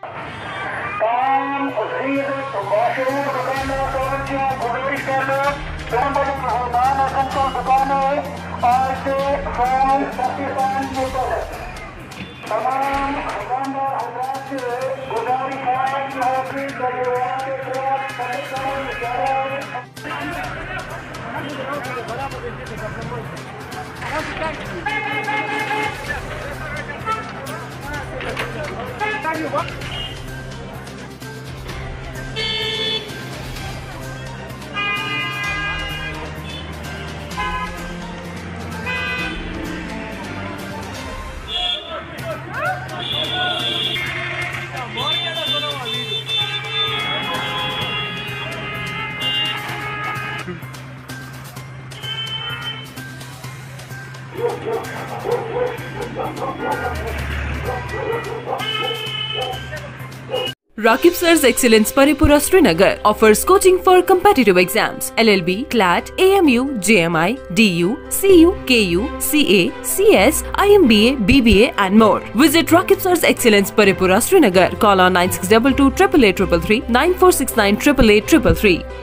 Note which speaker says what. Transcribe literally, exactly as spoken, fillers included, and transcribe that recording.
Speaker 1: काम मशहूर दुकानों से गुजारिश कर लो, दुकान दुकानें आज से फॉर्म पाकिस्तान में तमाम दुकानदार हजरात से गुजारिश है कि आपकी जरूरत के खिलाफ
Speaker 2: Rakib Sir's Excellence Paripura Srinagar offers coaching for competitive exams, L L B, C L A T, A M U, J M I, D U, C U, K U, C A, C S, I M B A, B B A and more. Visit Rakib Sir's Excellence Paripura Srinagar. Call on nine six two two, eight eight eight three three, nine four six nine, eight eight eight three three.